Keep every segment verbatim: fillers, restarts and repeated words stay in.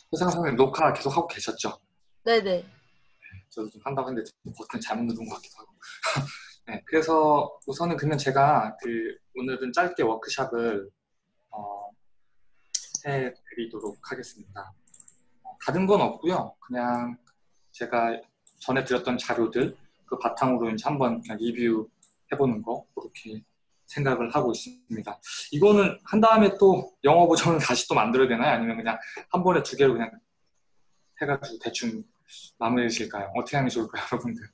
회사 선생님 녹화 계속 하고 계셨죠? 네네. 저도 좀 한다고 했는데 버튼 잘못 누른 것 같기도 하고. 네, 그래서 우선은 그러면 제가 그 오늘은 짧게 워크샵을 어, 해드리도록 하겠습니다. 어, 다른 건 없고요. 그냥 제가 전에 드렸던 자료들 그 바탕으로 이제 한번 그냥 리뷰해보는 거 그렇게 생각을 하고 있습니다. 이거는 한 다음에 또 영어 버전을 다시 또 만들어야 되나요? 아니면 그냥 한 번에 두 개로 그냥 해가지고 대충 마무리해 주실까요? 어떻게 하는 게 좋을까요, 여러분들?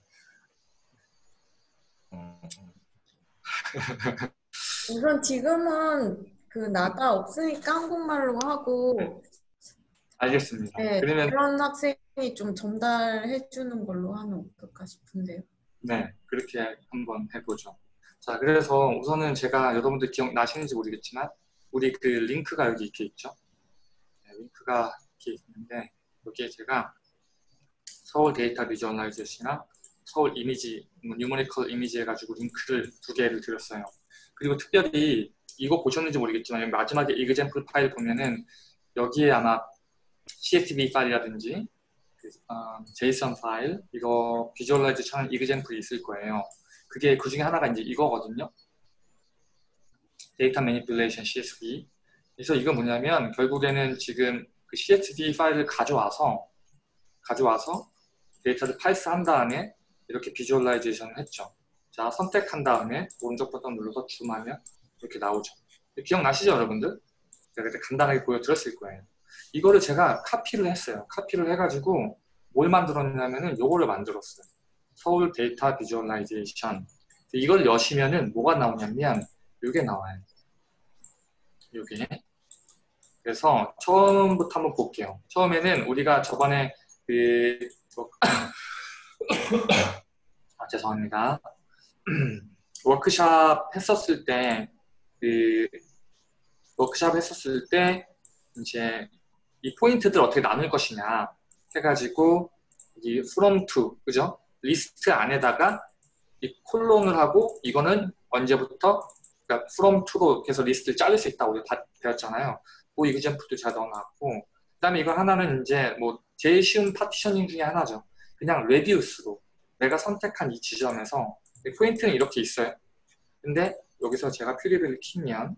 우선 지금은 그 나다 없으니까 한국말로 네, 하고, 알겠습니다. 네, 그러면 다른 학생이 좀 전달해 주는 걸로 하면 어떨까 싶은데요. 네, 그렇게 한번 해보죠. 자, 그래서 우선은 제가 여러분들 기억나시는지 모르겠지만 우리 그 링크가 여기 이렇게 있죠. 네, 링크가 이렇게 있는데 여기에 제가 서울 데이터 비주얼라이제이션이나 서울 이미지, 뉴머리컬 이미지 해가지고 링크를 두 개를 드렸어요. 그리고 특별히 이거 보셨는지 모르겠지만 마지막에 example 파일 보면은 여기에 아마 씨에스브이 파일이라든지 그, 어, 제이슨 파일 이거 비주얼라이제이션 하는 example이 있을 거예요. 그게 그 중에 하나가 이제 이거거든요. 데이터 매니플레이션 씨에스브이. 그래서 이건 뭐냐면 결국에는 지금 그 씨에스브이 파일을 가져와서 가져와서 데이터를 파이스 한 다음에 이렇게 비주얼라이제이션을 했죠. 자, 선택한 다음에 오른쪽 버튼 눌러서 줌하면 이렇게 나오죠. 기억나시죠, 여러분들? 제가 그때 간단하게 보여드렸을 거예요. 이거를 제가 카피를 했어요. 카피를 해가지고 뭘 만들었냐면은 요거를 만들었어요. 서울 데이터 비주얼라이제이션. 이걸 여시면은 뭐가 나오냐면 요게 나와요. 요게. 그래서 처음부터 한번 볼게요. 처음에는 우리가 저번에 그 아, 죄송합니다. 워크샵 했었을 때, 그, 워크샵 했었을 때, 이제, 이 포인트들 어떻게 나눌 것이냐 해가지고, 이 from to, 그죠? 리스트 안에다가 이 콜론을 하고, 이거는 언제부터, 그러니까 from to로 해서 리스트를 자를 수 있다고 우리가 다 배웠잖아요. 그 이그젠플도 제가 넣어놨고, 그 다음에 이거 하나는 이제 뭐, 제일 쉬운 파티셔닝 중에 하나죠. 그냥 레디우스로. 내가 선택한 이 지점에서 포인트는 이렇게 있어요. 근데 여기서 제가 퓨리를 키면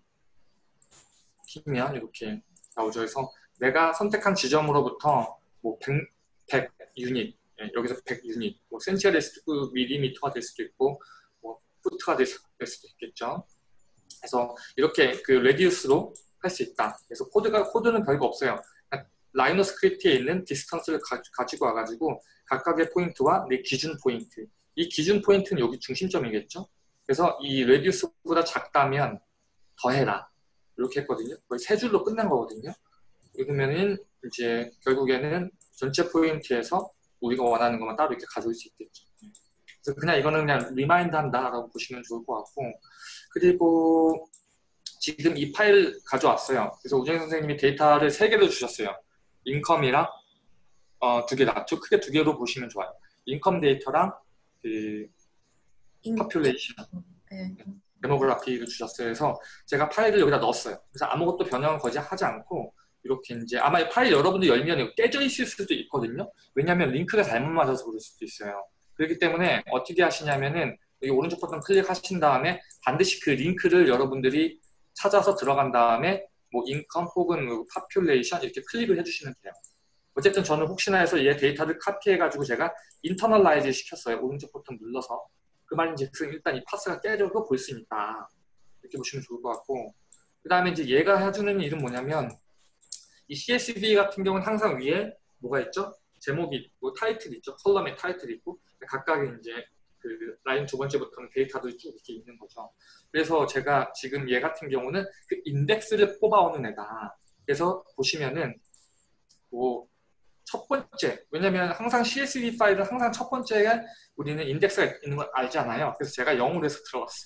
키면 이렇게 나오죠. 그래서 내가 선택한 지점으로부터 뭐 백, 백 유닛, 예, 여기서 백 유닛, 뭐 센치가 될 수도 있고 밀리미터가 될 수도 있고 뭐 푸트가 될, 수, 될 수도 있겠죠. 그래서 이렇게 그 레디우스로 할 수 있다. 그래서 코드가 코드는 별거 없어요. 라이노 스크립트에 있는 디스턴스를 가, 가지고 와가지고 각각의 포인트와 내 기준 포인트. 이 기준 포인트는 여기 중심점이겠죠. 그래서 이 레디우스보다 작다면 더해라. 이렇게 했거든요. 거의 세 줄로 끝난 거거든요. 그러면은 이제 결국에는 전체 포인트에서 우리가 원하는 것만 따로 이렇게 가져올 수 있겠죠. 그래서 그냥 이거는 그냥 리마인드 한다라고 보시면 좋을 것 같고, 그리고 지금 이 파일 가져왔어요. 그래서 우정 선생님이 데이터를 세 개로 주셨어요. 인컴이랑 어, 두 개 낫죠. 크게 두 개로 보시면 좋아요. 인컴 데이터랑 그 인, 퍼퓰레이션, 네. 데모그래피를 주셨어요. 그래서 제가 파일을 여기다 넣었어요. 그래서 아무것도 변형을 거의 하지 않고 이렇게 이제 아마 이 파일 여러분들 열면 깨져 있을 수도 있거든요. 왜냐하면 링크가 잘못 맞아서 그럴 수도 있어요. 그렇기 때문에 어떻게 하시냐면은 여기 오른쪽 버튼 클릭하신 다음에 반드시 그 링크를 여러분들이 찾아서 들어간 다음에 뭐 인컴 혹은 뭐 파퓰레이션 이렇게 클릭을 해주시면 돼요. 어쨌든 저는 혹시나 해서 얘 데이터를 카피해가지고 제가 인터널라이즈 시켰어요. 오른쪽 버튼 눌러서. 그 말인즉슨 일단 이 파스가 깨져도 볼 수 있다. 이렇게 보시면 좋을 것 같고, 그 다음에 이제 얘가 해주는 일은 뭐냐면 이 씨에스브이 같은 경우는 항상 위에 뭐가 있죠? 제목이 있고 타이틀 있죠. 컬럼에 타이틀 있고 각각의 이제 그 라인 두 번째부터는 데이터도 쭉 이렇게 있는 거죠. 그래서 제가 지금 얘 같은 경우는 그 인덱스를 뽑아오는 애다. 그래서 보시면은 뭐 첫 번째, 왜냐면 항상 씨에스브이 파일은 항상 첫 번째에 우리는 인덱스가 있는 걸 알잖아요. 그래서 제가 영어로 해서 들어갔어요.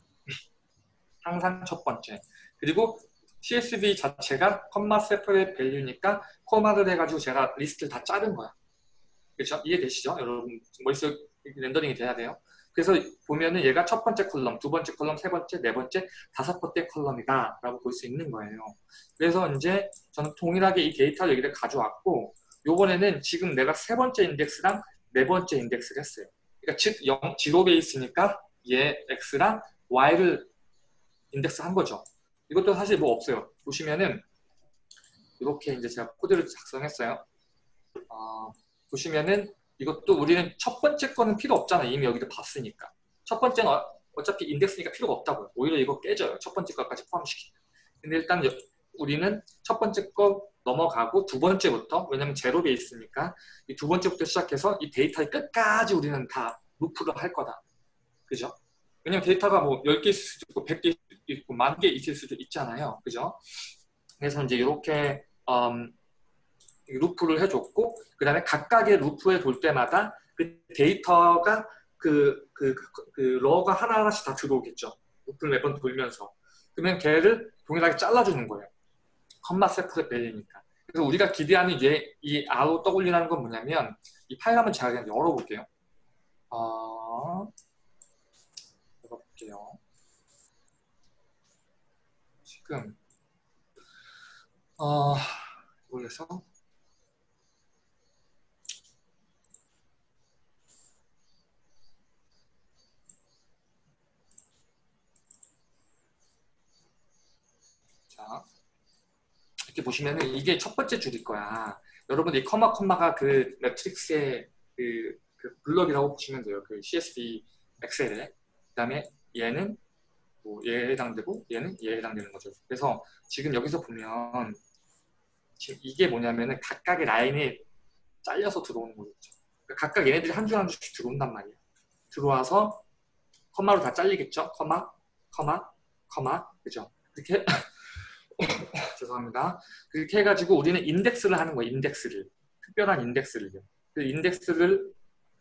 항상 첫 번째. 그리고 씨에스브이 자체가 컴마 세퍼레이트 밸류니까 코마를 해가지고 제가 리스트를 다 자른 거야. 그렇죠? 이해되시죠? 여러분 머릿속 렌더링이 돼야 돼요. 그래서 보면은 얘가 첫 번째 컬럼, 두 번째 컬럼, 세 번째, 네 번째, 다섯 번째 컬럼이다 라고 볼 수 있는 거예요. 그래서 이제 저는 동일하게 이 데이터를 여기를 가져왔고 요번에는 지금 내가 세 번째 인덱스랑 네 번째 인덱스를 했어요. 그러니까 즉 영, 지로 베이스니까 얘 X랑 Y를 인덱스 한 거죠. 이것도 사실 뭐 없어요. 보시면은 이렇게 이제 제가 코드를 작성했어요. 어, 보시면은 이것도 우리는 첫 번째 거는 필요 없잖아. 이미 여기도 봤으니까. 첫 번째는 어, 어차피 인덱스니까 필요가 없다고요. 오히려 이거 깨져요. 첫 번째 거까지 포함시키면. 근데 일단 여, 우리는 첫 번째 거 넘어가고 두 번째부터, 왜냐면 제로 베이스니까 이 두 번째부터 시작해서 이 데이터의 끝까지 우리는 다 루프를 할 거다. 그죠? 왜냐면 데이터가 뭐 열 개 있을 수도 있고 백 개 있고 만 개 있을 수도 있잖아요. 그죠? 그래서 이제 이렇게 음, 루프를 해줬고 그 다음에 각각의 루프에 돌 때마다 그 데이터가 그, 그, 그, 그 러가 하나하나씩 다 들어오겠죠. 루프를 매번 돌면서. 그러면 걔를 동일하게 잘라주는 거예요. 컴마 세퍼렛 밸리니까. 그래서 우리가 기대하는 얘, 이 R로 떠올리는 건 뭐냐면 이 파일 한번 제가 그냥 열어볼게요. 어, 열어볼게요. 지금 어, 이걸해서 자, 이렇게 보시면은 이게 첫 번째 줄일 거야. 여러분들 이 커마 커마가 그 매트릭스의 그, 그 블럭이라고 보시면 돼요. 그 씨에스브이 엑셀에. 그 다음에 얘는 뭐 얘에 해당되고 얘는 얘에 해당되는 거죠. 그래서 지금 여기서 보면 지금 이게 뭐냐면은 각각의 라인이 잘려서 들어오는 거죠. 그러니까 각각 얘네들이 한 줄 한 줄씩 들어온단 말이에요. 들어와서 커마로 다 잘리겠죠? 커마, 커마, 커마, 그죠? 그렇게 죄송합니다. 그렇게 해가지고 우리는 인덱스를 하는 거예요. 인덱스를. 특별한 인덱스를요. 그 인덱스를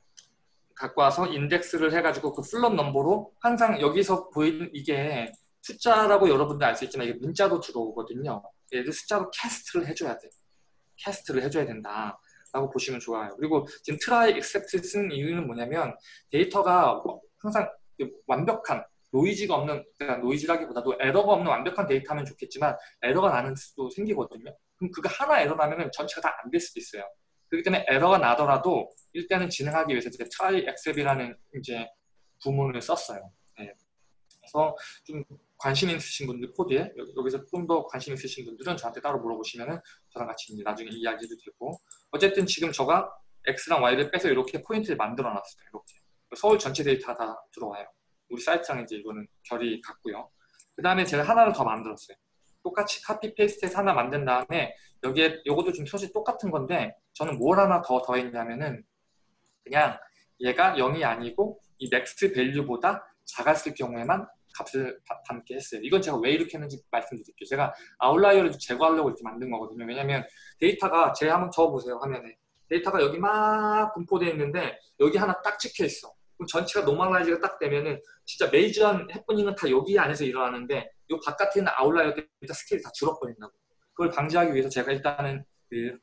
갖고 와서 인덱스를 해가지고 그 플롯 넘버로 항상 여기서 보이는 이게 숫자라고 여러분들 알 수 있지만 이게 문자로 들어오거든요. 얘를 숫자로 캐스트를 해줘야 돼. 캐스트를 해줘야 된다. 라고 보시면 좋아요. 그리고 지금 try except 쓴 이유는 뭐냐면 데이터가 항상 완벽한 노이즈가 없는, 그러니까 노이즈라기보다도 에러가 없는 완벽한 데이터면 좋겠지만 에러가 나는 수도 생기거든요. 그럼 그거 하나 에러 나면 전체가 다 안 될 수도 있어요. 그렇기 때문에 에러가 나더라도 일단은 진행하기 위해서 이제 try except이라는 이제 부문을 썼어요. 네. 그래서 좀 관심 있으신 분들 코드에 여기서 좀 더 관심 있으신 분들은 저한테 따로 물어보시면은 저랑 같이 나중에 이야기도 되고 어쨌든 지금 저가 X랑 Y를 빼서 이렇게 포인트를 만들어 놨어요. 이렇게 서울 전체 데이터 다 들어와요. 우리 사이트랑 이제 이거는 결이 같고요. 그 다음에 제가 하나를 더 만들었어요. 똑같이 카피 페이스트해서 하나 만든 다음에 여기에 이것도 좀 사실 똑같은 건데 저는 뭘 하나 더 더했냐면은 그냥 얘가 영이 아니고 이 next 밸류보다 작았을 경우에만 값을 담게 했어요. 이건 제가 왜 이렇게 했는지 말씀드릴게요. 제가 아웃라이어를 제거하려고 이렇게 만든 거거든요. 왜냐면 데이터가 제 한번 적어보세요. 화면에. 데이터가 여기 막 분포되어 있는데 여기 하나 딱 찍혀 있어. 그럼 전체가 노멀라이즈가 딱 되면은 진짜 메이저한 해프닝은 다 여기 안에서 일어나는데 이 바깥에 있는 아웃라이어 데이터 스케일이 다 줄어버린다고. 그걸 방지하기 위해서 제가 일단은 그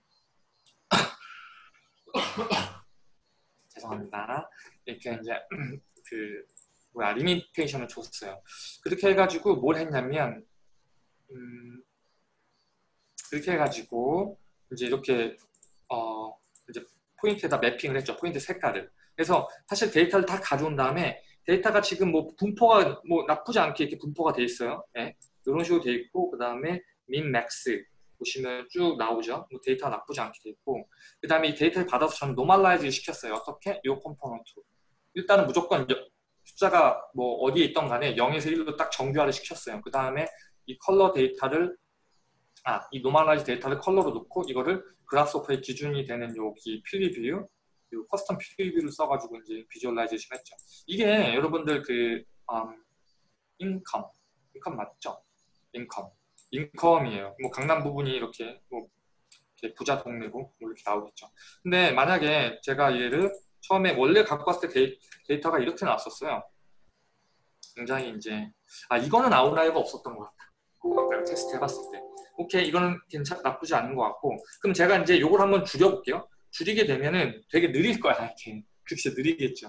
죄송합니다. 이렇게 이제 그 뭐야 리미테이션을 줬어요. 그렇게 해가지고 뭘 했냐면 음, 그렇게 해가지고 이제 이렇게 어 이제 포인트에다 매핑을 했죠. 포인트 색깔을. 그래서 사실 데이터를 다 가져온 다음에 데이터가 지금 뭐 분포가 뭐 나쁘지 않게 이렇게 분포가 돼 있어요. 네. 이런 식으로 돼 있고 그 다음에 민 맥스 보시면 쭉 나오죠. 뭐 데이터가 나쁘지 않게 돼 있고 그 다음에 이 데이터를 받아서 저는 노멀라이즈 시켰어요. 어떻게? 이 컴포넌트로. 일단은 무조건 숫자가 뭐 어디에 있던 간에 영에서 일로 딱 정규화를 시켰어요. 그 다음에 이 컬러 데이터를 아, 이 노멀라이즈 데이터를 컬러로 놓고 이거를 그라스오퍼의 기준이 되는 여기 필리뷰 그리고 커스텀 필리뷰를 써가지고 이제 비주얼라이제이션 했죠. 이게 여러분들 그 음, 인컴 인컴 맞죠? 인컴 인컴이에요. 뭐 강남 부분이 이렇게 뭐 이렇게 부자 동네고 뭐 이렇게 나오겠죠. 근데 만약에 제가 얘를 처음에 원래 갖고 왔을 때 데이, 데이터가 이렇게 나왔었어요. 굉장히 이제 아 이거는 아웃라이어가 없었던 것 같아. 아까 테스트 해봤을 때. 오케이 이거는 괜찮 나쁘지 않은 것 같고 그럼 제가 이제 요걸 한번 줄여볼게요. 줄이게 되면은 되게 느릴 거야 이렇게. 그렇게 느리겠죠.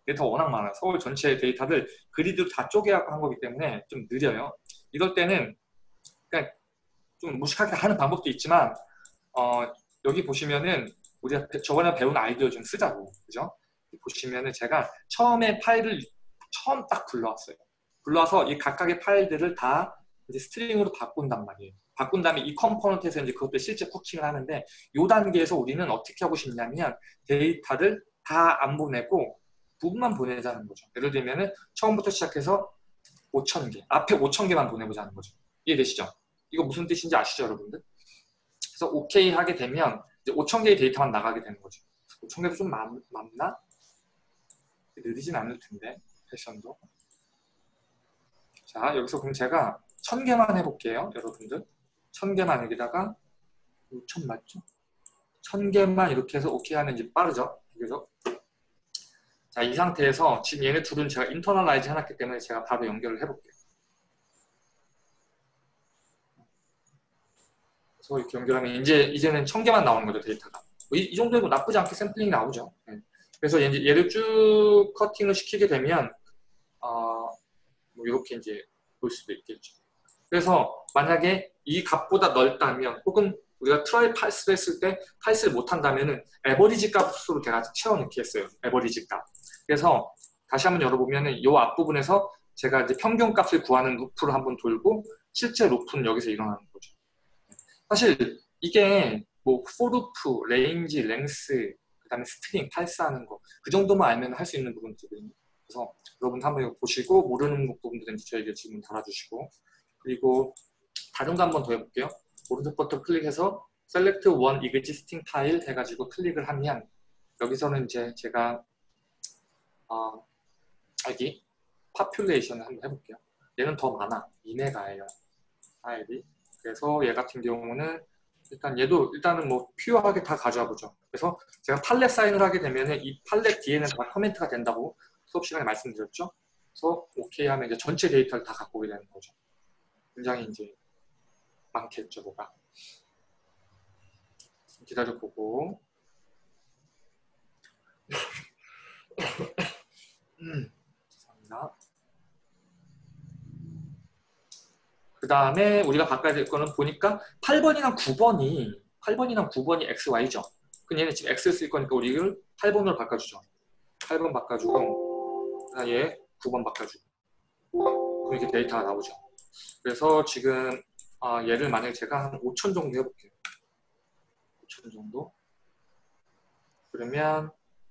데이터가 워낙 많아요. 서울 전체 데이터를 그리드로 다 쪼개갖고 한 거기 때문에 좀 느려요. 이럴 때는 그냥 좀 무식하게 하는 방법도 있지만 어, 여기 보시면은 우리가 저번에 배운 아이디어 좀 쓰자고, 그죠? 보시면은 제가 처음에 파일을 처음 딱 불러왔어요. 불러와서 이 각각의 파일들을 다 이제 스트링으로 바꾼단 말이에요. 바꾼 다음에 이 컴포넌트에서 이제 그것도 실제 쿠킹을 하는데, 이 단계에서 우리는 어떻게 하고 싶냐면 데이터를 다 안 보내고 부분만 보내자는 거죠. 예를 들면은 처음부터 시작해서 오천 개, 앞에 오천 개만 보내보자는 거죠. 이해되시죠? 이거 무슨 뜻인지 아시죠, 여러분들? 그래서 오케이 하게 되면 이제 오천 개의 데이터만 나가게 되는 거죠. 오천 개도 좀 많, 많나? 느리진 않을 텐데, 패션도. 자, 여기서 그럼 제가 천 개만 해볼게요, 여러분들. 천 개만 여기다가 오천 맞죠? 천 개만 이렇게 해서 오케이 하면 이제 빠르죠? 그죠? 자, 이 상태에서 지금 얘네 둘은 제가 인터널라이즈 해놨기 때문에 제가 바로 연결을 해볼게요. 그래서 이렇게 연결하면 이제 이제는 천 개만 나오는 거죠, 데이터가. 이, 이 정도면 나쁘지 않게 샘플링이 나오죠. 네. 그래서 이제 얘를 쭉 커팅을 시키게 되면 어, 뭐 이렇게 이제 볼 수도 있겠죠. 그래서 만약에 이 값보다 넓다면, 혹은 우리가 트라이 파스를 했을 때 파스를 못한다면은 에버리지 값으로 제가 채워넣기 했어요. 에버리지 값. 그래서 다시 한번 열어보면은 이 앞부분에서 제가 이제 평균 값을 구하는 루프를 한번 돌고, 실제 루프는 여기서 일어나는 거죠. 사실 이게 뭐 for 루프, 레인지, 랭스, 그 다음에 스트링, 팔스하는 거, 그 정도만 알면 할 수 있는 부분들이거든요. 그래서 여러분 한번 이거 보시고 모르는 부분들은 저에게 질문 달아주시고, 그리고 다른 거 한번 더 해볼게요. 오른쪽 버튼 클릭해서 select one existing file 해가지고 클릭을 하면 여기서는 이제 제가 어, 여기 population을 한번 해볼게요. 얘는 더 많아. 이 메가예요. 파일이. 그래서 얘 같은 경우는 일단 얘도 일단은 뭐 퓨어하게 다 가져와 보죠. 그래서 제가 팔렛 사인을 하게 되면은 이 팔렛 뒤에는 다 커멘트가 된다고 수업 시간에 말씀드렸죠. 그래서 오케이 하면 이제 전체 데이터를 다 갖고 오게 되는 거죠. 굉장히 이제 많겠죠, 뭐가. 기다려보고. 음, 죄송합니다. 그 다음에 우리가 바꿔야 될 거는 보니까 팔 번이랑 구 번이 팔 번이랑 구 번이 엑스 와이죠. 그럼 얘는 지금 X를 쓸 거니까 우리를 팔 번으로 바꿔주죠. 팔 번 바꿔주고, 그다음에 얘 구 번 바꿔주고. 그럼 이렇게 데이터가 나오죠. 그래서 지금 아, 얘를 만약에 제가 한 오천 정도 해볼게요. 오천 정도. 그러면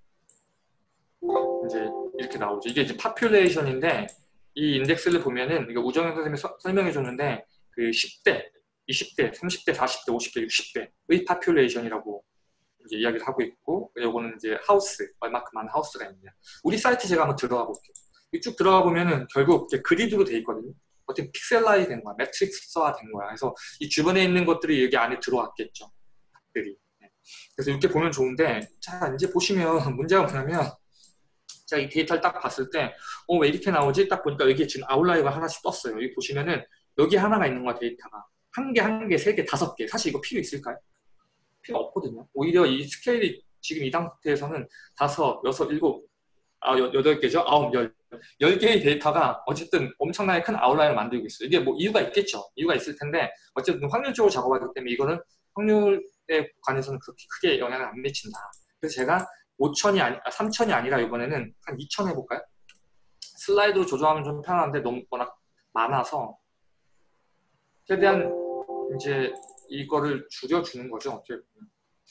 이제 이렇게 나오죠. 이게 이제 population인데, 이 인덱스를 보면은 이거 우정현 선생님이 서, 설명해 줬는데 그 십 대, 이십 대, 삼십 대, 사십 대, 오십 대, 육십 대의 population이라고 이제 이야기를 하고 있고, 요거는 이제 하우스, 얼마큼 많은 하우스가 있느냐. 우리 사이트 제가 한번 들어가 볼게요. 쭉 들어가 보면은 결국 이렇게 그리드로 돼 있거든요. 어떻게 픽셀라이 된 거야, 매트릭스화 된 거야. 그래서 이 주변에 있는 것들이 여기 안에 들어왔겠죠. 들이. 그래서 이렇게 보면 좋은데, 자 이제 보시면 문제가 뭐냐면, 제가 이 데이터를 딱 봤을 때, 어, 왜 이렇게 나오지? 딱 보니까 여기 지금 아웃라이어가 하나씩 떴어요. 여기 보시면은 여기 하나가 있는 거야, 데이터가. 한 개, 한 개, 세 개, 다섯 개. 사실 이거 필요 있을까요? 필요 없거든요. 오히려 이 스케일이 지금 이 상태에서는 다섯, 여섯, 일곱, 아, 여, 여덟 개죠? 아홉, 열. 열 개의 데이터가 어쨌든 엄청나게 큰 아웃라인을 만들고 있어요. 이게 뭐 이유가 있겠죠. 이유가 있을 텐데, 어쨌든 확률적으로 작업하기 때문에 이거는 확률에 관해서는 그렇게 크게 영향을 안 미친다. 그래서 제가 오천이 아니, 아, 삼천이 아니라 이번에는 한 이천 해볼까요? 슬라이드로 조정하면 좀 편한데 너무 워낙 많아서 최대한 이제 이거를 줄여주는 거죠. 어떻게 보면.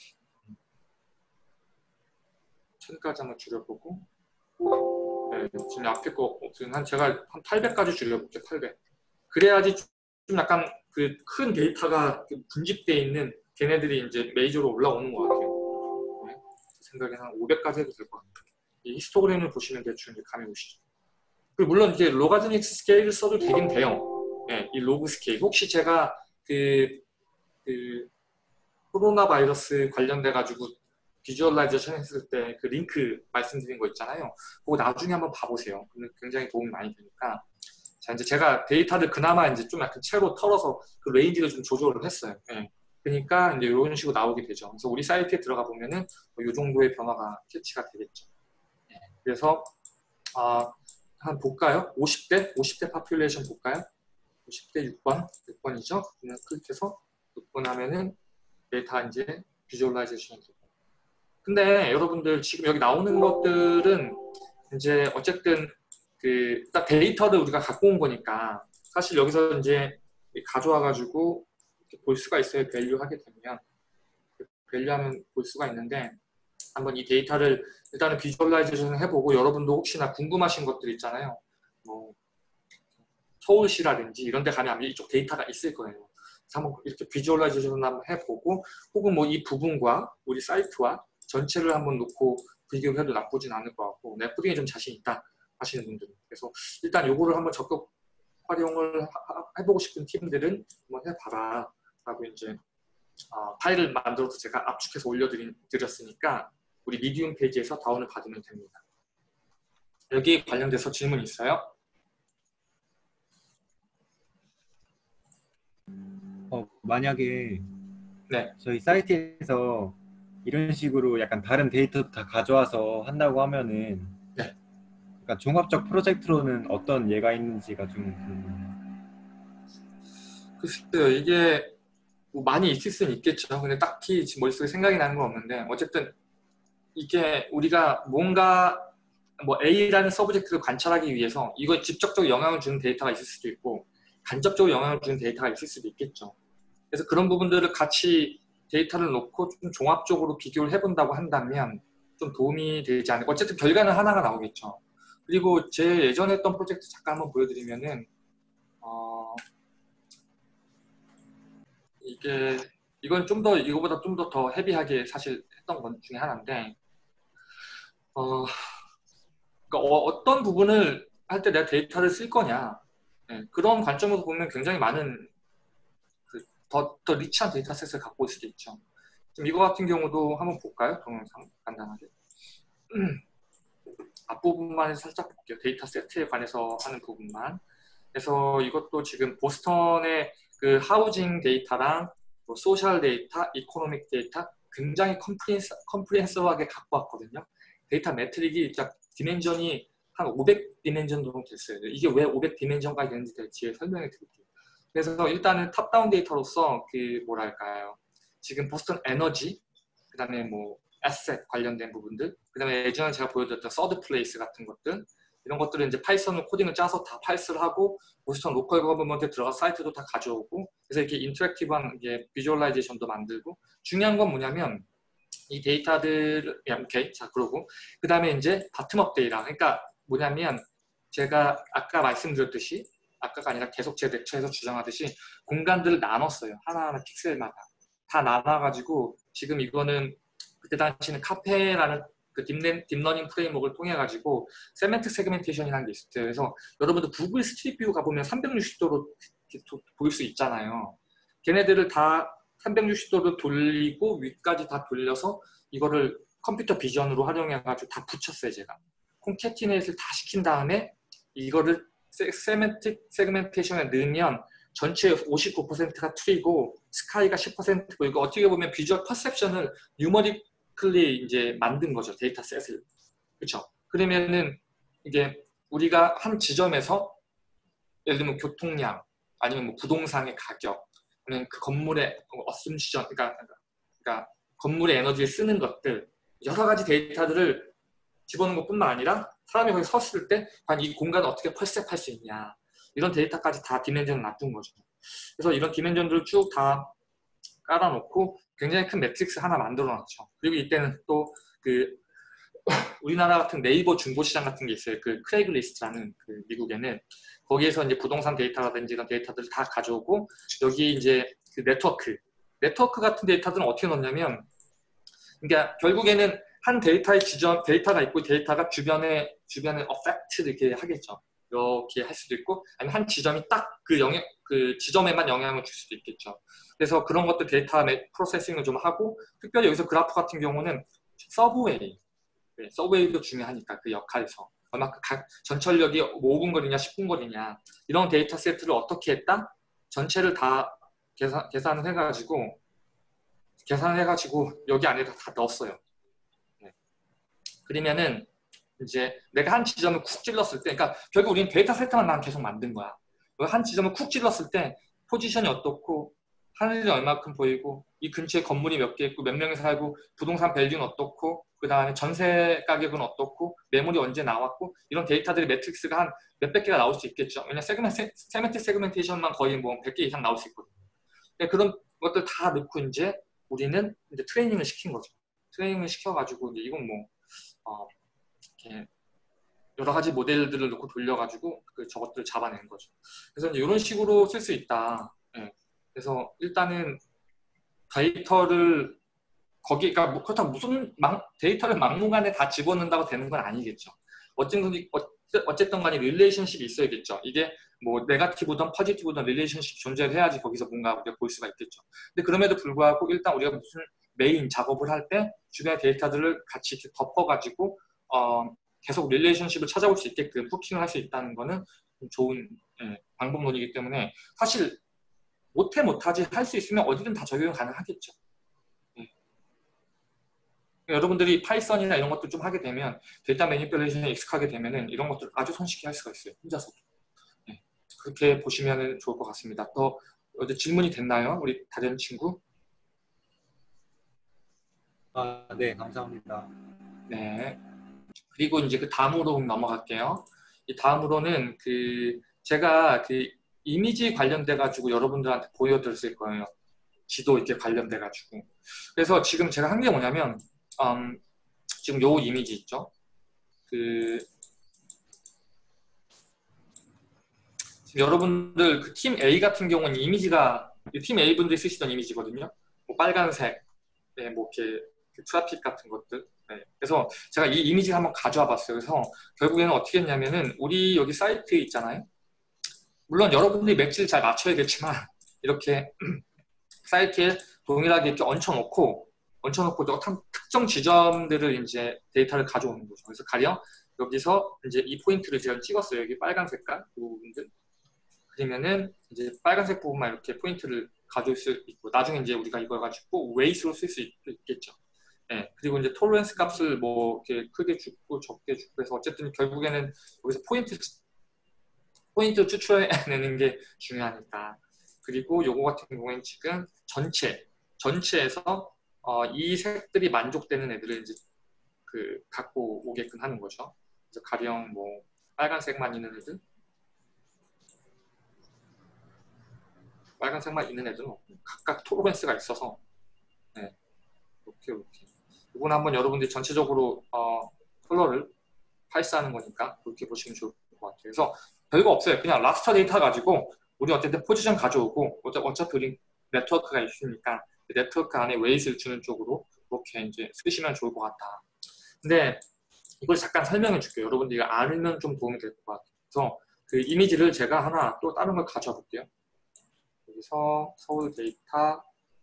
천까지 한번 줄여보고, 네, 지금 앞에 거 한 제가 한 팔백까지 줄여볼게요. 팔백. 그래야지 좀 약간 그 큰 데이터가 분집되어 있는 걔네들이 이제 메이저로 올라오는 것 같아요. 네, 제 생각에는 한 오백까지 해도 될 것 같아요. 이 히스토그램을 보시면 대충 이제 감이 오시죠. 그리고 물론 이제 로가르트믹 스케일을 써도 되긴 돼요. 네, 이 로그 스케일. 혹시 제가 그, 그 코로나 바이러스 관련돼 가지고 비주얼라이제이션 했을 때 그 링크 말씀드린 거 있잖아요. 그거 나중에 한번 봐보세요. 굉장히 도움이 많이 되니까. 자, 이제 제가 데이터를 그나마 이제 좀 약간 채로 털어서 그 레인지를 좀 조절을 했어요. 네. 그러니까 이제 이런 식으로 나오게 되죠. 그래서 우리 사이트에 들어가 보면은 뭐 이 정도의 변화가 캐치가 되겠죠. 네. 그래서 아, 한 볼까요? 오십 대? 오십 대 파퓰레이션 볼까요? 오십 대 육 번, 육 번이죠? 그냥 클릭해서 육 번 하면은 데이터 이제 비주얼라이제이션이 되고. 근데 여러분들 지금 여기 나오는 것들은 이제 어쨌든 그 딱 데이터를 우리가 갖고 온 거니까 사실 여기서 이제 가져와가지고 이렇게 볼 수가 있어요. 밸류 하게 되면 밸류하면 볼 수가 있는데 한번 이 데이터를 일단은 비주얼라이제이션을 해보고 여러분도 혹시나 궁금하신 것들 있잖아요. 뭐 서울시라든지 이런 데 가면 이쪽 데이터가 있을 거예요. 그래서 한번 이렇게 비주얼라이제이션을 한번 해보고 혹은 뭐 이 부분과 우리 사이트와 전체를 한번 놓고 비교해도 나쁘진 않을 것 같고 내 코딩에 좀 자신 있다 하시는 분들은 그래서 일단 요거를 한번 적극 활용을 하, 해보고 싶은 팀들은 한번 해봐라 라고 이제 어, 파일을 만들어서 제가 압축해서 올려드렸으니까 우리 미디움 페이지에서 다운을 받으면 됩니다. 여기 관련돼서 질문 있어요? 어, 만약에 네. 저희 사이트에서 이런 식으로 약간 다른 데이터 다 가져와서 한다고 하면은 네. 약간 종합적 프로젝트로는 어떤 예가 있는지가 좀 궁금해요. 글쎄요, 이게 뭐 많이 있을 수는 있겠죠. 근데 딱히 지금 머릿속에 생각이 나는 건 없는데 어쨌든 이게 우리가 뭔가 뭐 A라는 서브젝트를 관찰하기 위해서 이거에 직접적으로 영향을 주는 데이터가 있을 수도 있고 간접적으로 영향을 주는 데이터가 있을 수도 있겠죠. 그래서 그런 부분들을 같이 데이터를 놓고 좀 종합적으로 비교를 해본다고 한다면 좀 도움이 되지 않을까. 어쨌든 결과는 하나가 나오겠죠. 그리고 제 예전에 했던 프로젝트 잠깐 한번 보여드리면은 어, 이게 이건 좀 더 이거보다 좀 더 더 헤비하게 사실 했던 것 중에 하나인데 어, 그러니까 어, 떤 부분을 할 때 내가 데이터를 쓸 거냐 네, 그런 관점으로 보면 굉장히 많은 그 더, 더 리치한 데이터셋을 갖고 있을 수 있죠. 지금 이거 같은 경우도 한번 볼까요? 동영상 간단하게. 앞부분만 살짝 볼게요. 데이터 세트에 관해서 하는 부분만. 그래서 이것도 지금 보스턴의 그 하우징 데이터랑 뭐 소셜 데이터, 이코노믹 데이터 굉장히 컴프리hen스, 컴프리헨스하게 갖고 왔거든요. 데이터 매트릭이 디멘전이 한 오백 디멘전 정도 됐어요. 이게 왜 오백 디멘전까지 되는지 뒤에 설명해 드릴게요. 그래서 일단은 탑다운 데이터로서 그 뭐랄까요. 지금 보스턴 에너지, 그 다음에 뭐 에셋 관련된 부분들, 그 다음에 예전에 제가 보여드렸던 서드 플레이스 같은 것들 이런 것들은 이제 파이썬으로 코딩을 짜서 다 파이스를 하고 보스턴 로컬 거버먼트에 들어가서 사이트도 다 가져오고 그래서 이렇게 인터랙티브한 이게 비주얼라이제이션도 만들고 중요한 건 뭐냐면 이 데이터들 야, 오케이 자 그러고 그 다음에 이제 바텀업 데이터 그러니까 뭐냐면 제가 아까 말씀드렸듯이 아까가 아니라 계속 제 렉처에서 주장하듯이 공간들을 나눴어요. 하나하나 픽셀마다 다 나눠가지고 지금 이거는 그때 당시는 카페라는 그 딥레, 딥러닝 프레임워크를 통해 가지고 세멘트 세그멘테이션이라는 게 있어요. 그래서 여러분들 구글 스트릿 뷰 가보면 삼백육십 도로 보일 수 있잖아요. 걔네들을 다 삼백육십 도로 돌리고 위까지 다 돌려서 이거를 컴퓨터 비전으로 활용해 가지고 다 붙였어요. 제가 콘캐티네이트를 다 시킨 다음에 이거를 세멘틱 세그멘테이션에 넣으면 전체 오십구 퍼센트가 트리고 스카이가 십 퍼센트고 이거 어떻게 보면 비주얼 퍼셉션을 뉴머리클리 이제 만든 거죠. 데이터셋을. 그렇죠? 그러면은 이게 우리가 한 지점에서 예를 들면 교통량 아니면 뭐 부동산의 가격 아니면 그 건물의 어셈션 그러니까, 그러니까 건물의 에너지를 쓰는 것들 여러 가지 데이터들을 집어넣은 것뿐만 아니라 사람이 거기 섰을 때 과연 이 공간을 어떻게 펄셉할 수 있냐 이런 데이터까지 다 디멘전을 놔둔 거죠. 그래서 이런 디멘전들을 쭉 다 깔아놓고 굉장히 큰 매트릭스 하나 만들어놨죠. 그리고 이때는 또 그 우리나라 같은 네이버 중고시장 같은 게 있어요. 그 크레이글리스트라는 그 미국에는 거기에서 이제 부동산 데이터라든지 이런 데이터들을 다 가져오고 여기 이제 그 네트워크 네트워크 같은 데이터들은 어떻게 넣냐면 그러니까 결국에는 한 데이터의 지점 데이터가 있고 데이터가 주변에 주변에 어펙트 이렇게 하겠죠. 이렇게 할 수도 있고 아니면 한 지점이 딱 그 영향 그 지점에만 영향을 줄 수도 있겠죠. 그래서 그런 것들 데이터 프로세싱을 좀 하고 특별히 여기서 그래프 같은 경우는 서브웨이 네, 서브웨이도 중요하니까 그 역할에서 얼마큼 각 전철역이 오 분 거리냐 십 분 거리냐 이런 데이터 세트를 어떻게 했다 전체를 다 계산, 계산을 해가지고 계산을 해가지고 여기 안에다 다 넣었어요. 네. 그러면은 이제 내가 한 지점을 쿡 찔렀을 때, 그러니까 결국 우리는 데이터 세트만 난 계속 만든 거야. 한 지점을 쿡 찔렀을 때 포지션이 어떻고 하늘이 얼마큼 보이고 이 근처에 건물이 몇 개 있고 몇 명이 살고 부동산 밸류는 어떻고 그 다음에 전세 가격은 어떻고 매물이 언제 나왔고 이런 데이터들이 매트릭스가 한 몇백 개가 나올 수 있겠죠. 왜냐면 세그멘트, 세그멘트 세그멘테이션만 거의 뭐 백 개 이상 나올 수 있거든요. 그런 것들 다 넣고 이제 우리는 이제 트레이닝을 시킨 거죠. 트레이닝을 시켜가지고 이제 이건 뭐 어, 이렇게 여러 가지 모델들을 놓고 돌려가지고 그 저것들을 잡아내는 거죠. 그래서 이제 이런 식으로 쓸 수 있다. 네. 그래서 일단은 데이터를 거기, 그러니까 그렇다고 무슨 망, 데이터를 막무가내 다 집어넣는다고 되는 건 아니겠죠. 어쨌든, 어쨌든 간에 릴레이션십이 있어야겠죠. 이게 뭐 네거티브든 포지티브든 릴레이션십이 존재를 해야지 거기서 뭔가 우리가 볼 수가 있겠죠. 근데 그럼에도 불구하고 일단 우리가 무슨 메인 작업을 할 때 주변의 데이터들을 같이 이렇게 덮어가지고 어, 계속 릴레이션십을 찾아볼 수 있게끔 후킹을 할 수 있다는 거는 좋은 예, 방법론이기 때문에 사실 못해 못하지 할 수 있으면 어디든 다 적용 가능하겠죠. 예. 여러분들이 파이썬이나 이런 것도 좀 하게 되면 데이터 매니플레이션에 익숙하게 되면은 이런 것들 아주 손쉽게 할 수가 있어요. 혼자서도. 예. 그렇게 보시면 좋을 것 같습니다. 또 어제 질문이 됐나요? 우리 다른 친구? 아, 네, 감사합니다. 네. 그리고 이제 그 다음으로 넘어갈게요. 이 다음으로는 그 제가 그 이미지 관련돼 가지고 여러분들한테 보여드렸을 거예요. 지도 이렇게 관련돼 가지고. 그래서 지금 제가 한 게 뭐냐면 음, 지금 요 이미지 있죠. 그 지금 여러분들 그 팀 A 같은 경우는 이미지가 팀 A 분들이 쓰시던 이미지거든요. 뭐 빨간색, 네, 뭐 이렇게 트래픽 같은 것들. 네. 그래서 제가 이 이미지를 한번 가져와 봤어요. 그래서 결국에는 어떻게 했냐면은 우리 여기 사이트 있잖아요. 물론 여러분들이 매치를 잘 맞춰야겠지만 이렇게 사이트에 동일하게 이렇게 얹혀놓고 얹혀놓고 특정 지점들을 이제 데이터를 가져오는 거죠. 그래서 가령 여기서 이제 이 포인트를 제가 찍었어요. 여기 빨간 색깔 부분들. 그러면은 이제 빨간색 부분만 이렇게 포인트를 가져올 수 있고 나중에 이제 우리가 이걸 가지고 웨이트로 쓸 수 있겠죠. 네, 그리고 이제 톨러런스 값을 뭐 이렇게 크게 주고 적게 주고 해서 어쨌든 결국에는 여기서 포인트 포인트 추출해내는 게 중요하니까. 그리고 요거 같은 경우에는 지금 전체 전체에서 어, 이 색들이 만족되는 애들을 이제 그 갖고 오게끔 하는 거죠. 그래서 가령 뭐 빨간색만 있는 애들, 빨간색만 있는 애들은 각각 톨러런스가 있어서 네, 이렇게 이렇게. 이건 한번 여러분들이 전체적으로 어, 컬러를 팔사하는 거니까 그렇게 보시면 좋을 것 같아요. 그래서 별거 없어요. 그냥 라스터 데이터 가지고 우리 어쨌든 포지션 가져오고 어차피 우리 네트워크가 있으니까 네트워크 안에 웨이트를 주는 쪽으로 그렇게 이제 쓰시면 좋을 것 같다. 근데 이걸 잠깐 설명해 줄게요. 여러분들이 알면 좀 도움이 될 것 같아요. 그래서 그 이미지를 제가 하나 또 다른 걸 가져와 볼게요. 여기서 서울 데이터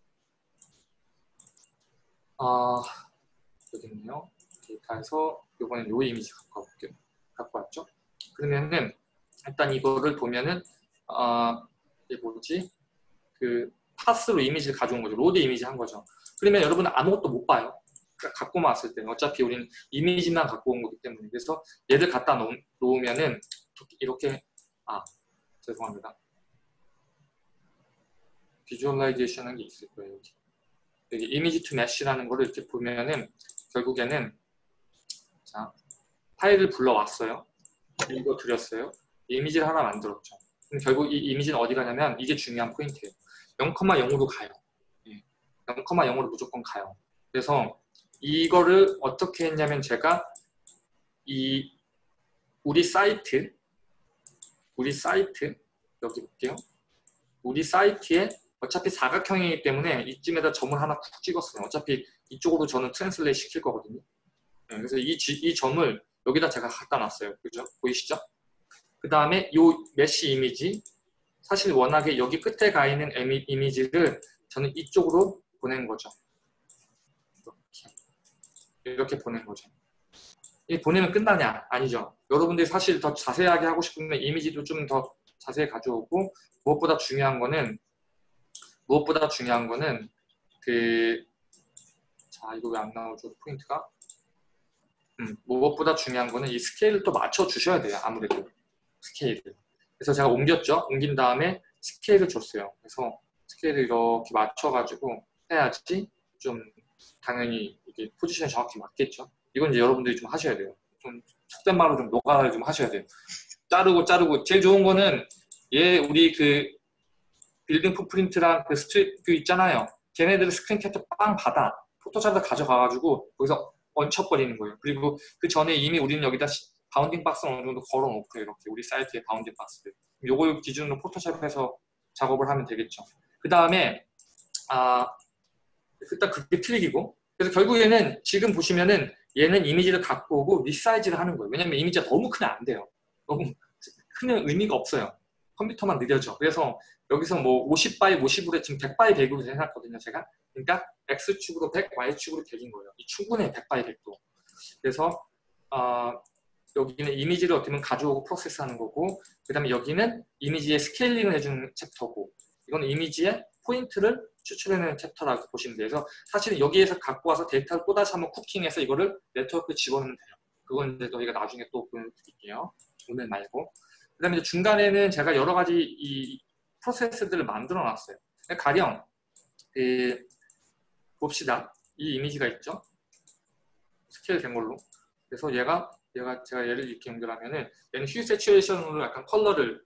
어, 여기 있네요. 데이터에서 이번엔 요 이미지 갖고 와볼게요. 갖고 왔죠? 그러면은 일단 이거를 보면은 어, 이게 뭐지? 그 파스로 이미지를 가져온 거죠. 로드 이미지 한 거죠. 그러면 여러분은 아무것도 못 봐요. 그러니까 갖고만 왔을 때는 어차피 우리는 이미지만 갖고 온 거기 때문에 그래서 얘를 갖다 놓, 놓으면은 이렇게 아 죄송합니다. 비주얼라이제이션 하는 게 있을 거예요. 여기. 여기 이미지 투 메시라는 거를 이렇게 보면은 결국에는 자 파일을 불러왔어요. 이거 드렸어요. 이미지를 하나 만들었죠. 그럼 결국 이 이미지는 어디 가냐면 이게 중요한 포인트예요. 영 점 영으로 가요. 영 점 영으로 무조건 가요. 그래서 이거를 어떻게 했냐면 제가 이 우리 사이트 우리 사이트 여기 볼게요. 우리 사이트에 어차피 사각형이기 때문에 이쯤에다 점을 하나 쿡 찍었어요. 어차피 이쪽으로 저는 트랜슬레이트 시킬 거거든요. 네, 그래서 이, 지, 이 점을 여기다 제가 갖다 놨어요. 그죠? 보이시죠? 그 다음에 이 메쉬 이미지 사실 워낙에 여기 끝에 가 있는 이미지를 저는 이쪽으로 보낸 거죠. 이렇게, 이렇게 보낸 거죠. 이 보내면 끝나냐? 아니죠. 여러분들이 사실 더 자세하게 하고 싶으면 이미지도 좀 더 자세히 가져오고 무엇보다 중요한 거는 무엇보다 중요한 거는 그 자 이거 왜 안 나오죠? 포인트가 음, 무엇보다 중요한 거는 이 스케일을 또 맞춰 주셔야 돼요. 아무래도 스케일을. 그래서 제가 옮겼죠. 옮긴 다음에 스케일을 줬어요. 그래서 스케일을 이렇게 맞춰가지고 해야지 좀 당연히 이게 포지션이 정확히 맞겠죠. 이건 이제 여러분들이 좀 하셔야 돼요. 좀 속된 말로 좀 노가다를 좀 하셔야 돼요. 자르고 자르고 제일 좋은 거는 얘 우리 그 빌딩 풋프린트랑 그 스트릿 뷰 있잖아요. 걔네들을 스크린캡처 빵 받아 포토샵에서 가져가가지고 거기서 얹혀버리는 거예요. 그리고 그 전에 이미 우리는 여기다 바운딩 박스를 어느 정도 걸어놓고 이렇게 우리 사이트에 바운딩 박스를 요걸 기준으로 포토샵에서 작업을 하면 되겠죠. 그 다음에 아 일단 그게 트릭이고 그래서 결국에는 지금 보시면은 얘는 이미지를 갖고 오고 리사이즈를 하는 거예요. 왜냐면 이미지가 너무 크면 안 돼요. 너무 크면 의미가 없어요. 컴퓨터만 느려져. 그래서 여기서 뭐 오십 바이 오십으로 지금 백 바이 백으로 해놨거든요, 제가. 그러니까 X축으로 백, Y축으로 백인 거예요. 이 충분해, 백 바이 백도. 그래서 어, 여기는 이미지를 어떻게 보면 가져오고 프로세스하는 거고 그 다음에 여기는 이미지의 스케일링을 해주는 챕터고 이건 이미지의 포인트를 추출해내는 챕터라고 보시면 돼요. 그래서 사실은 여기에서 갖고 와서 데이터를 또다시 한번 쿠킹해서 이거를 네트워크에 집어넣으면 돼요. 그건 이제 저희가 나중에 또 보여드릴게요. 오늘 말고. 그 다음에 중간에는 제가 여러 가지 이 프로세스들을 만들어 놨어요. 가령, 그, 봅시다. 이 이미지가 있죠? 스케일 된 걸로. 그래서 얘가, 얘가 제가 얘를 이렇게 연결하면은 얘는 휴 세츄레이션으로 약간 컬러를,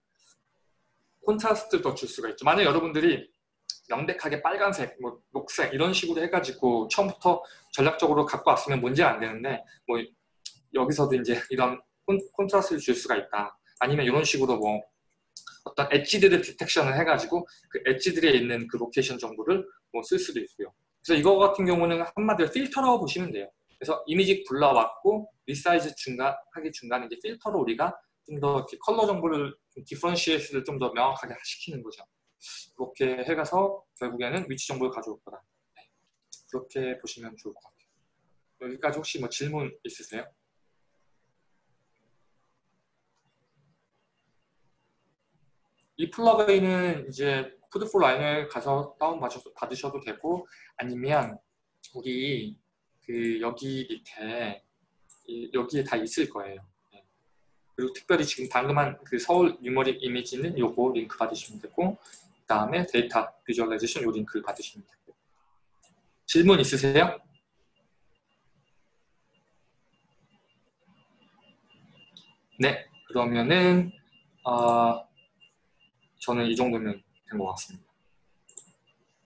콘트라스트를 더 줄 수가 있죠. 만약 여러분들이 명백하게 빨간색, 뭐 녹색 이런 식으로 해가지고 처음부터 전략적으로 갖고 왔으면 문제가 안 되는데 뭐 여기서도 이제 이런 콘, 콘트라스트를 줄 수가 있다. 아니면 이런 식으로 뭐 어떤 엣지들을 디텍션을 해가지고 그 엣지들에 있는 그 로케이션 정보를 뭐 쓸 수도 있고요. 그래서 이거 같은 경우는 한마디로 필터라고 보시면 돼요. 그래서 이미지 불러왔고 리사이즈 중간 하기 중간에 이제 필터로 우리가 좀 더 이렇게 컬러 정보를 디퍼런시에이트를 좀 더 명확하게 시키는 거죠. 그렇게 해가서 결국에는 위치 정보를 가져올 거다. 네. 그렇게 보시면 좋을 것 같아요. 여기까지 혹시 뭐 질문 있으세요? 이 플러그인은 이제 코드포 라인을 가서 다운 받으셔도 되고 아니면 우리 그 여기 밑에 여기에 다 있을 거예요. 네. 그리고 특별히 지금 방금 한 그 서울 뉴머릭 이미지는 요거 링크 받으시면 되고 그 다음에 데이터 비주얼라이제이션 요 링크를 받으시면 되고 질문 있으세요? 네, 그러면은 어, 저는 이 정도면 된 것 같습니다.